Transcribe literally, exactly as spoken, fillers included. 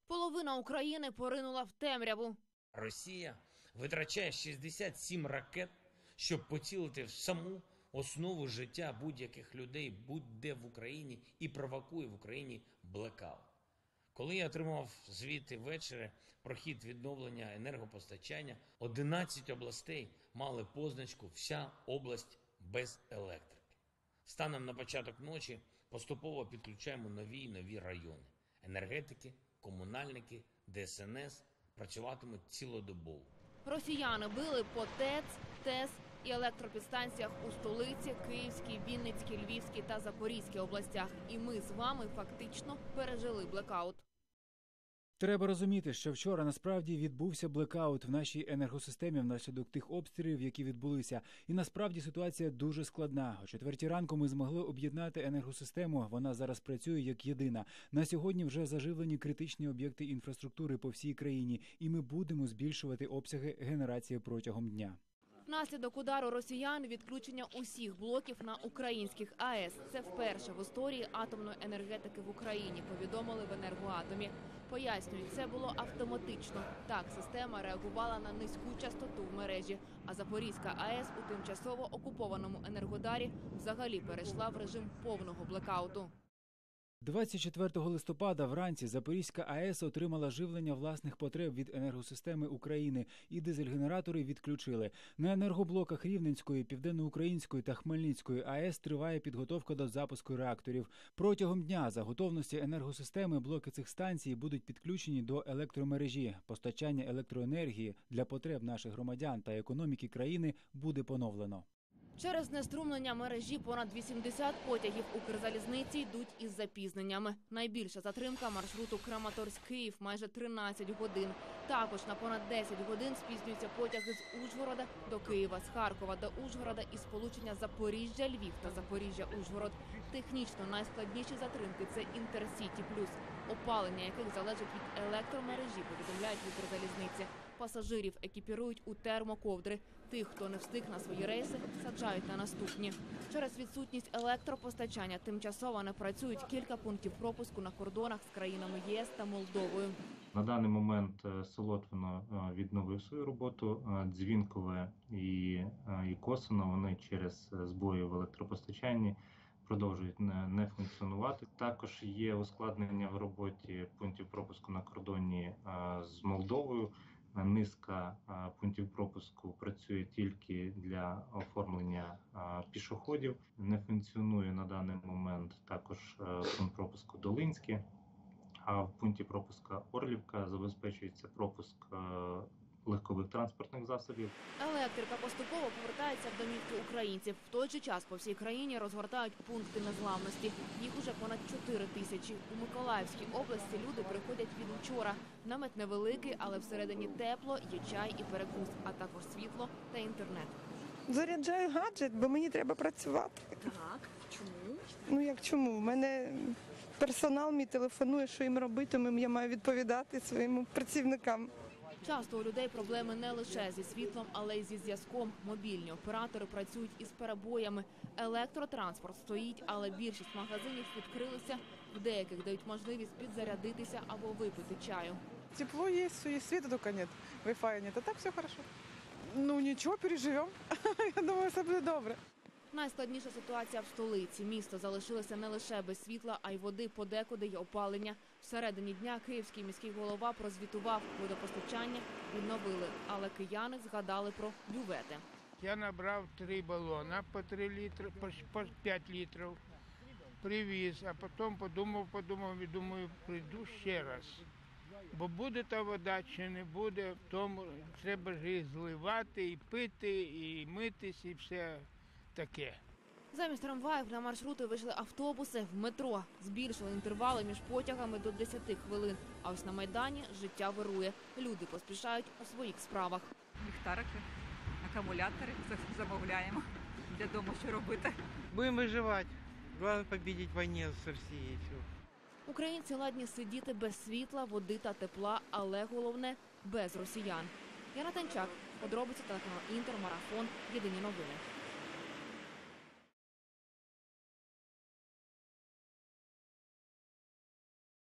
Половина України поринула в темряву. Росія витрачає шістдесят сім ракет, щоб поцілити в саму основу життя будь-яких людей будь-де в Україні і провокує в Україні блекаут. Коли я отримав звіти ввечері про хід відновлення енергопостачання, одинадцять областей мали позначку «Вся область без електрики». Станом на початок ночі поступово підключаємо нові і нові райони. Енергетики, комунальники, Де Ес Ен Ес працюватимуть цілодобово. Росіяни били по ТЕЦ, ТЕС і електропідстанціях у столиці, Київській, Вінницькій, Львівській та Запорізькій областях. І ми з вами фактично пережили блекаут. Треба розуміти, що вчора насправді відбувся блекаут в нашій енергосистемі внаслідок тих обстрілів, які відбулися. І насправді ситуація дуже складна. О четвертій ранку ми змогли об'єднати енергосистему, вона зараз працює як єдина. На сьогодні вже заживлені критичні об'єкти інфраструктури по всій країні, і ми будемо збільшувати обсяги генерації протягом дня. Внаслідок удару росіян відключення усіх блоків на українських А Е С. Це вперше в історії атомної енергетики в Україні, повідомили в Енергоатомі. Пояснюють, це було автоматично. Так, система реагувала на низьку частоту в мережі, а Запорізька А Е С у тимчасово окупованому Енергодарі взагалі перейшла в режим повного блекауту. двадцять четвертого листопада вранці Запорізька А Е С отримала живлення власних потреб від енергосистеми України і дизель-генератори відключили. На енергоблоках Рівненської, Південноукраїнської та Хмельницької А Е С триває підготовка до запуску реакторів. Протягом дня за готовності енергосистеми блоки цих станцій будуть підключені до електромережі. Постачання електроенергії для потреб наших громадян та економіки країни буде поновлено. Через знеструмлення мережі понад вісімдесят потягів Укрзалізниці йдуть із запізненнями. Найбільша затримка маршруту Краматорськ-Київ – майже тринадцять годин. Також на понад десять годин спізнюються потяги з Ужгорода до Києва, з Харкова до Ужгорода і сполучення Запоріжжя-Львів та Запоріжжя-Ужгород. Технічно найскладніші затримки – це Інтерсіті Плюс, опалення яких залежить від електромережі, повідомляють в Укрзалізниці. Пасажирів екіпірують у термоковдри. Тих, хто не встиг на свої рейси, саджають на наступні. Через відсутність електропостачання тимчасово не працюють кілька пунктів пропуску на кордонах з країнами Є С та Молдовою. На даний момент Солотвино відновив свою роботу, Дзвінкове і, і Косино, вони через збої в електропостачанні продовжують не, не функціонувати. Також є ускладнення в роботі пунктів пропуску на кордоні з Молдовою. Низка пунктів пропуску працює тільки для оформлення пішоходів. Не функціонує на даний момент також пункт пропуску Долинське, а в пункті пропуска Орлівка забезпечується пропуск легкових транспортних засобів. Електрика поступово повертається в домівки українців. В той же час по всій країні розгортають пункти незламності. Їх уже понад чотири тисячі. У Миколаївській області люди приходять від учора. Намет невеликий, але всередині тепло, є чай і перекус, а також світло та інтернет. Заряджаю гаджет, бо мені треба працювати. Так, чому? Ну як чому? У мене персонал мій телефонує, що їм робити, тому я маю відповідати своїм працівникам. Часто у людей проблеми не лише зі світлом, але й зі зв'язком. Мобільні оператори працюють із перебоями. Електротранспорт стоїть, але більшість магазинів відкрилися. В деяких дають можливість підзарядитися або випити чаю. Тепло є, все є, світу тільки немає, вай-фаю немає, а так все добре. Ну нічого, переживемо. Я думаю, все буде добре. Найскладніша ситуація в столиці. Місто залишилося не лише без світла, а й води, подекуди й опалення. Всередині дня київський міський голова прозвітував, водопостачання відновили, але кияни згадали про бювети. Я набрав три балони по три літри, по п'ять літрів, привіз, а потім подумав, подумав і думаю, прийду ще раз. Бо буде та вода чи не буде, тому треба ж її зливати, і пити, і митись, і все таке. Замість трамваїв на маршрути вийшли автобуси, в метро. Збільшили інтервали між потягами до десяти хвилин. А ось на Майдані життя вирує. Люди поспішають у своїх справах. Ліхтарики, акумулятори замовляємо. Для дому що робити. Будемо виживати. Головне победити в війні з Росією. Українці ладні сидіти без світла, води та тепла, але головне – без росіян. Яна Танчак, подробиці телеканал Інтер, Марафон, Єдині новини.